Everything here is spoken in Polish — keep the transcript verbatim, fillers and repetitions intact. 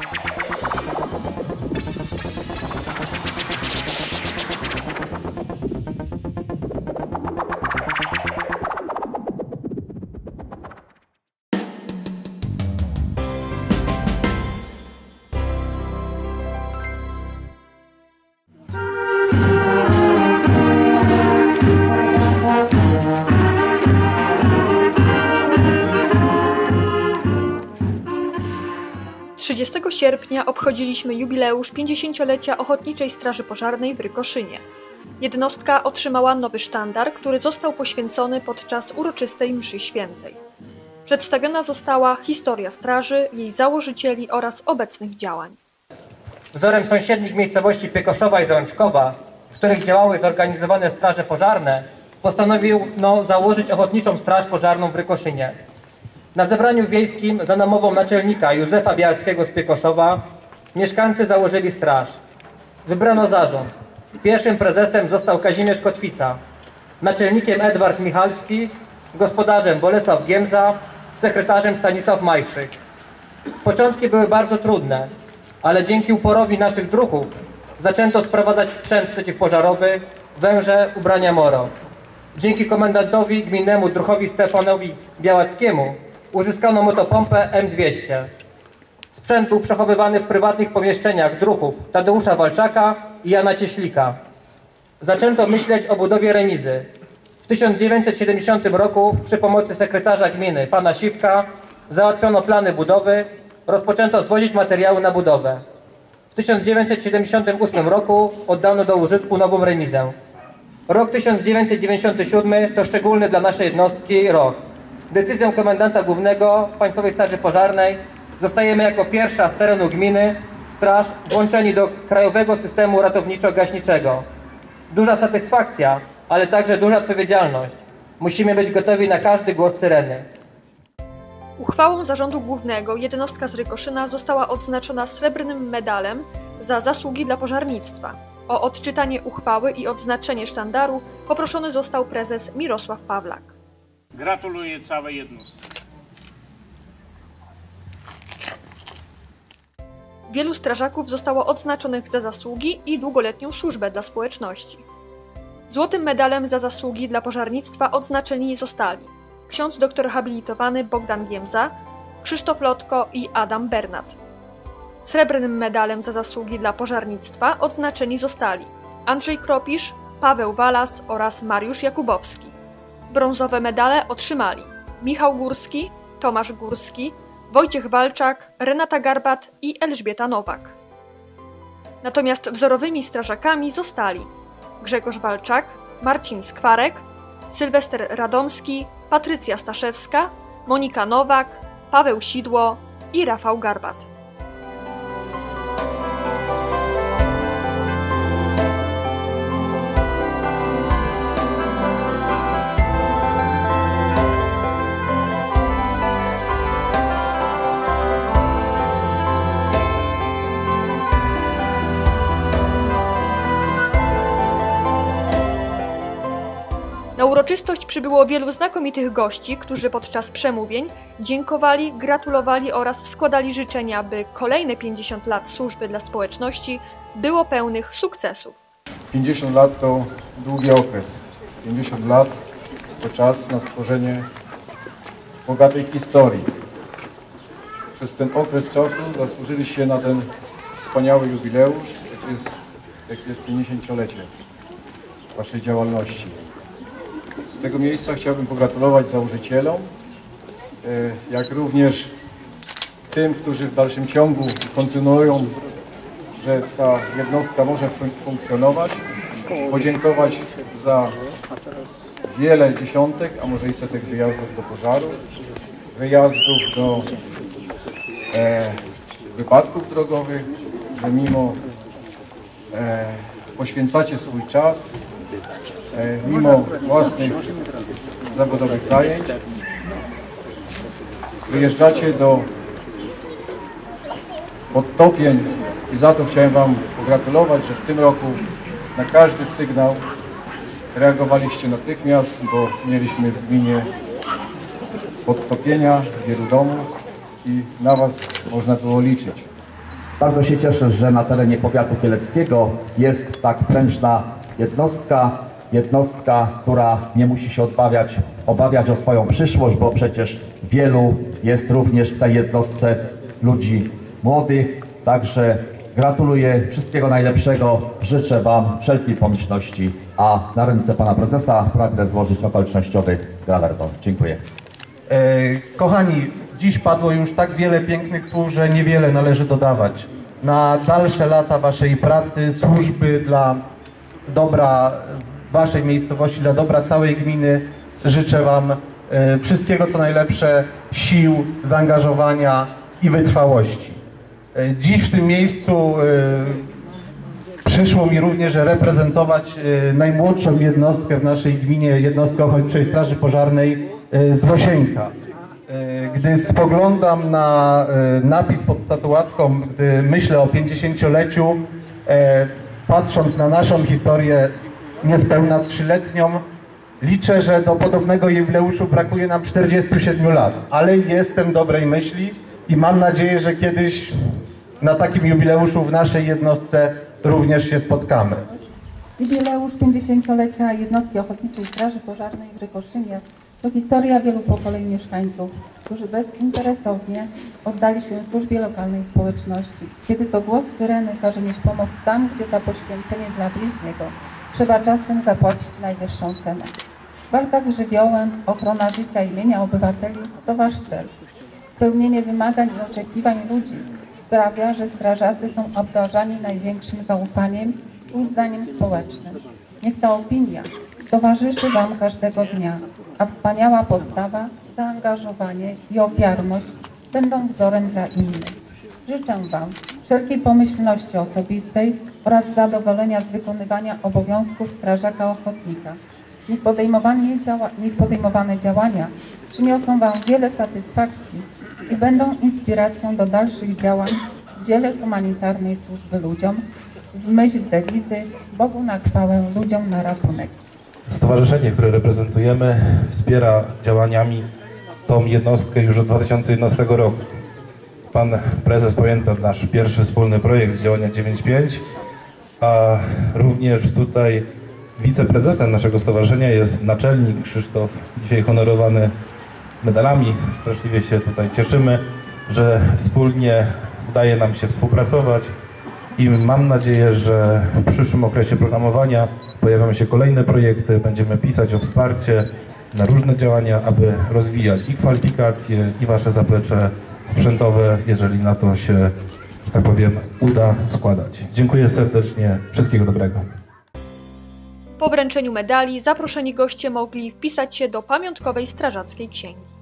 trzydziestego sierpnia obchodziliśmy jubileusz pięćdziesięciolecia Ochotniczej Straży Pożarnej w Rykoszynie. Jednostka otrzymała nowy sztandar, który został poświęcony podczas uroczystej mszy świętej. Przedstawiona została historia straży, jej założycieli oraz obecnych działań. Wzorem sąsiednich miejscowości Piekoszowa i Załęczkowa, w których działały zorganizowane straże pożarne, postanowiono założyć Ochotniczą Straż Pożarną w Rykoszynie. Na zebraniu wiejskim za namową naczelnika Józefa Bialskiego z Piekoszowa mieszkańcy założyli straż. Wybrano zarząd. Pierwszym prezesem został Kazimierz Kotwica, naczelnikiem Edward Michalski, gospodarzem Bolesław Giemza, sekretarzem Stanisław Majkrzyk. Początki były bardzo trudne, ale dzięki uporowi naszych druhów zaczęto sprowadzać sprzęt przeciwpożarowy, węże, ubrania moro. Dzięki komendantowi gminnemu druhowi Stefanowi Białackiemu uzyskano motopompę M dwieście. Sprzęt był przechowywany w prywatnych pomieszczeniach druhów Tadeusza Walczaka i Jana Cieślika. Zaczęto myśleć o budowie remizy. W tysiąc dziewięćset siedemdziesiątym roku przy pomocy sekretarza gminy pana Siwka załatwiono plany budowy, rozpoczęto zwozić materiały na budowę. W tysiąc dziewięćset siedemdziesiątym ósmym roku oddano do użytku nową remizę. Rok tysiąc dziewięćset dziewięćdziesiąty siódmy to szczególny dla naszej jednostki rok. Decyzją komendanta głównego Państwowej Straży Pożarnej zostajemy jako pierwsza z terenu gminy straż włączeni do krajowego systemu ratowniczo-gaśniczego. Duża satysfakcja, ale także duża odpowiedzialność. Musimy być gotowi na każdy głos syreny. Uchwałą Zarządu Głównego jednostka z Rykoszyna została odznaczona srebrnym medalem za zasługi dla pożarnictwa. O odczytanie uchwały i odznaczenie sztandaru poproszony został prezes Mirosław Pawlak. Gratuluję całej jednostce. Wielu strażaków zostało odznaczonych za zasługi i długoletnią służbę dla społeczności. Złotym medalem za zasługi dla pożarnictwa odznaczeni zostali ksiądz doktor habilitowany Bogdan Giemza, Krzysztof Lotko i Adam Bernat. Srebrnym medalem za zasługi dla pożarnictwa odznaczeni zostali Andrzej Kropisz, Paweł Walas oraz Mariusz Jakubowski. Brązowe medale otrzymali Michał Górski, Tomasz Górski, Wojciech Walczak, Renata Garbat i Elżbieta Nowak. Natomiast wzorowymi strażakami zostali Grzegorz Walczak, Marcin Skwarek, Sylwester Radomski, Patrycja Staszewska, Monika Nowak, Paweł Sidło i Rafał Garbat. Na uroczystość przybyło wielu znakomitych gości, którzy podczas przemówień dziękowali, gratulowali oraz składali życzenia, by kolejne pięćdziesiąt lat służby dla społeczności było pełnych sukcesów. pięćdziesiąt lat to długi okres. pięćdziesiąt lat to czas na stworzenie bogatej historii. Przez ten okres czasu zasłużyliście na ten wspaniały jubileusz, jaki jest, jaki jest pięćdziesięciolecie waszej działalności. Z tego miejsca chciałbym pogratulować założycielom, jak również tym, którzy w dalszym ciągu kontynuują, że ta jednostka może fun funkcjonować. Podziękować za wiele dziesiątek, a może i setek wyjazdów do pożarów, wyjazdów do e, wypadków drogowych, że mimo e, poświęcacie swój czas, mimo własnych zawodowych zajęć, wyjeżdżacie do podtopień i za to chciałem wam pogratulować, że w tym roku na każdy sygnał reagowaliście natychmiast, bo mieliśmy w gminie podtopienia wielu domów i na was można było liczyć. Bardzo się cieszę, że na terenie powiatu kieleckiego jest tak prężna jednostka, jednostka, która nie musi się obawiać, obawiać o swoją przyszłość, bo przecież wielu jest również w tej jednostce ludzi młodych. Także gratuluję, wszystkiego najlepszego, życzę Wam wszelkiej pomyślności, a na ręce Pana Prezesa pragnę złożyć okolicznościowy grawerdon. Dziękuję. E, kochani, dziś padło już tak wiele pięknych słów, że niewiele należy dodawać. Na dalsze lata Waszej pracy, służby dla dobra Waszej miejscowości, dla dobra całej gminy życzę Wam e, wszystkiego co najlepsze, sił, zaangażowania i wytrwałości. E, dziś w tym miejscu e, przyszło mi również reprezentować e, najmłodszą jednostkę w naszej gminie, jednostkę Ochotniczej Straży Pożarnej e, z Łosienka. Gdy spoglądam na napis pod statuatką, gdy myślę o pięćdziesięcioleciu, patrząc na naszą historię niespełna trzyletnią, liczę, że do podobnego jubileuszu brakuje nam czterdziestu siedmiu lat, ale jestem dobrej myśli i mam nadzieję, że kiedyś na takim jubileuszu w naszej jednostce również się spotkamy. Jubileusz pięćdziesięciolecia jednostki Ochotniczej Straży Pożarnej w Rykoszynie to historia wielu pokoleń mieszkańców, którzy bezinteresownie oddali się służbie lokalnej społeczności. Kiedy to głos syreny każe nieść pomoc tam, gdzie za poświęcenie dla bliźniego trzeba czasem zapłacić najwyższą cenę. Walka z żywiołem, ochrona życia i mienia obywateli to Wasz cel. Spełnienie wymagań i oczekiwań ludzi sprawia, że strażacy są obdarzani największym zaufaniem i uznaniem społecznym. Niech ta opinia towarzyszy Wam każdego dnia, a wspaniała postawa, zaangażowanie i ofiarność będą wzorem dla innych. Życzę Wam wszelkiej pomyślności osobistej oraz zadowolenia z wykonywania obowiązków strażaka ochotnika. Niech podejmowane, działa, niech podejmowane działania przyniosą Wam wiele satysfakcji i będą inspiracją do dalszych działań w dziele humanitarnej służby ludziom w myśl dewizy Bogu na chwałę, ludziom na ratunek. Stowarzyszenie, które reprezentujemy, wspiera działaniami tą jednostkę już od dwa tysiące jedenastego roku. Pan prezes pamięta nasz pierwszy wspólny projekt z działania dziewięć pięć, a również tutaj wiceprezesem naszego stowarzyszenia jest naczelnik Krzysztof, dzisiaj honorowany medalami. Straszliwie się tutaj cieszymy, że wspólnie udaje nam się współpracować i mam nadzieję, że w przyszłym okresie programowania pojawią się kolejne projekty, będziemy pisać o wsparcie na różne działania, aby rozwijać i kwalifikacje, i Wasze zaplecze sprzętowe, jeżeli na to się, że tak powiem, uda składać. Dziękuję serdecznie, wszystkiego dobrego. Po wręczeniu medali zaproszeni goście mogli wpisać się do pamiątkowej strażackiej księgi.